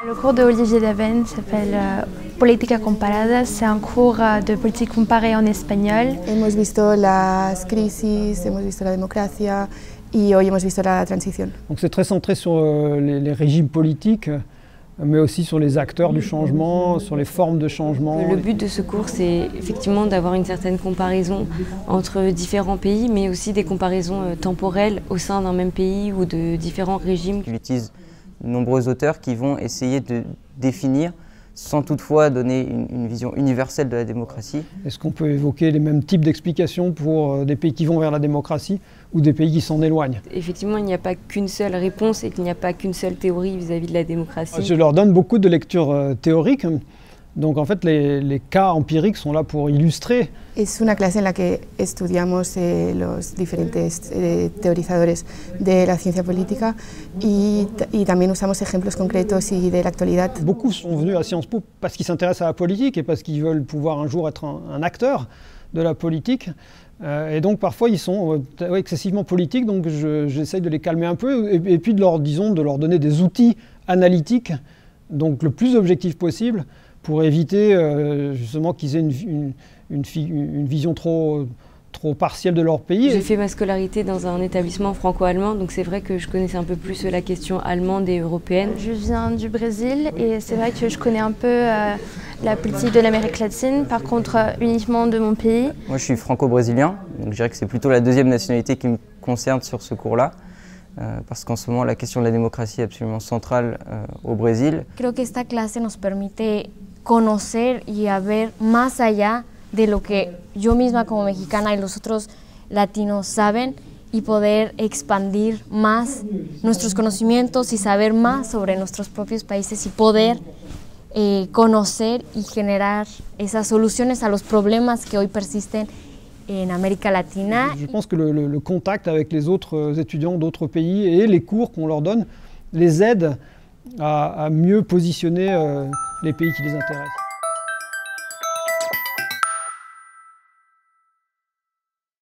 Le cours de Olivier Daven s'appelle Política Comparada. C'est un cours de politique comparée en espagnol. Hemos visto las crisis, hemos visto la democracia y hoy hemos visto la transición. Donc c'est très centré sur les régimes politiques, mais aussi sur les acteurs du changement, sur les formes de changement. Le but de ce cours, c'est effectivement d'avoir une certaine comparaison entre différents pays, mais aussi des comparaisons temporelles au sein d'un même pays ou de différents régimes. Il utilise de nombreux auteurs qui vont essayer de définir, sans toutefois donner une vision universelle de la démocratie. Est-ce qu'on peut évoquer les mêmes types d'explications pour des pays qui vont vers la démocratie ou des pays qui s'en éloignent? Effectivement, il n'y a pas qu'une seule réponse et qu'il n'y a pas qu'une seule théorie vis-à-vis de la démocratie. Je leur donne beaucoup de lectures théoriques. Donc en fait, les cas empiriques sont là pour illustrer. Es una clase en la que estudiamos los diferentes teorizadores de la ciencia política y también usamos ejemplos concretos y de la actualidad. Beaucoup sont venus à Sciences Po parce qu'ils s'intéressent à la politique et parce qu'ils veulent pouvoir un jour être un acteur de la politique. Et donc parfois ils sont excessivement politiques, donc j'essaye de les calmer un peu et puis de leur donner des outils analytiques, donc le plus objectif possible, pour éviter justement qu'ils aient une vision trop partielle de leur pays. J'ai fait ma scolarité dans un établissement franco-allemand, donc c'est vrai que je connaissais un peu plus la question allemande et européenne. Je viens du Brésil et c'est vrai que je connais un peu la politique de l'Amérique latine, par contre uniquement de mon pays. Moi je suis franco-brésilien, donc je dirais que c'est plutôt la deuxième nationalité qui me concerne sur ce cours-là. Parce qu'en ce moment la question de la démocratie est absolument centrale au Brésil. Creo que esta clase nos permite conocer y a ver más allá de lo que yo misma como mexicana y los otros latinos saben y poder expandir más nuestros conocimientos y saber más sobre nuestros propios países y poder conocer y generar esas soluciones a los problemas que hoy persisten en América Latina. Je pense que le contact avec les autres étudiants d'autres pays et les cours qu'on leur donne les aident à mieux positionner les pays qui les intéressent.